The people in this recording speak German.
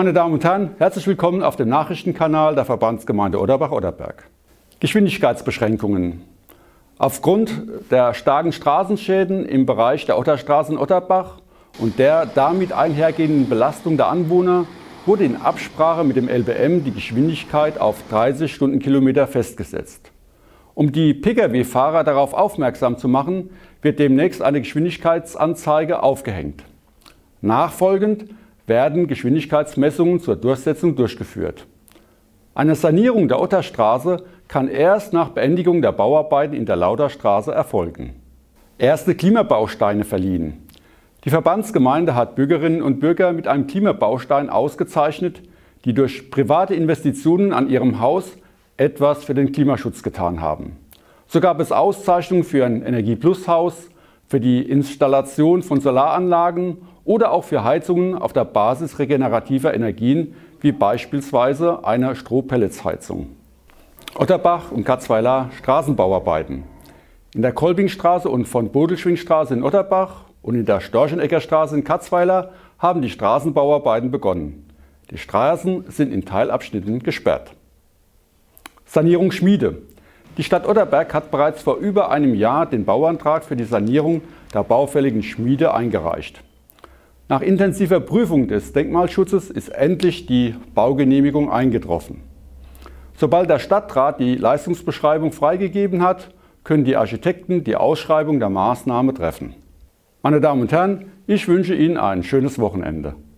Meine Damen und Herren, herzlich willkommen auf dem Nachrichtenkanal der Verbandsgemeinde Otterbach-Otterberg. Geschwindigkeitsbeschränkungen. Aufgrund der starken Straßenschäden im Bereich der Otterstraße in Otterbach und der damit einhergehenden Belastung der Anwohner wurde in Absprache mit dem LBM die Geschwindigkeit auf 30 Stundenkilometer festgesetzt. Um die Pkw-Fahrer darauf aufmerksam zu machen, wird demnächst eine Geschwindigkeitsanzeige aufgehängt. Nachfolgend werden Geschwindigkeitsmessungen zur Durchsetzung durchgeführt. Eine Sanierung der Otterstraße kann erst nach Beendigung der Bauarbeiten in der Lauterstraße erfolgen. Erste Klimabausteine verliehen. Die Verbandsgemeinde hat Bürgerinnen und Bürger mit einem Klimabaustein ausgezeichnet, die durch private Investitionen an ihrem Haus etwas für den Klimaschutz getan haben. So gab es Auszeichnungen für ein Energie-Plus-Haus, für die Installation von Solaranlagen oder auch für Heizungen auf der Basis regenerativer Energien, wie beispielsweise eine Strohpelletsheizung. Otterbach und Katzweiler Straßenbauarbeiten. In der Kolbingstraße und von Bodelschwingstraße in Otterbach und in der Storcheneggerstraße in Katzweiler haben die Straßenbauarbeiten begonnen. Die Straßen sind in Teilabschnitten gesperrt. Sanierung Schmiede. Die Stadt Otterberg hat bereits vor über einem Jahr den Bauantrag für die Sanierung der baufälligen Schmiede eingereicht. Nach intensiver Prüfung des Denkmalschutzes ist endlich die Baugenehmigung eingetroffen. Sobald der Stadtrat die Leistungsbeschreibung freigegeben hat, können die Architekten die Ausschreibung der Maßnahme treffen. Meine Damen und Herren, ich wünsche Ihnen ein schönes Wochenende.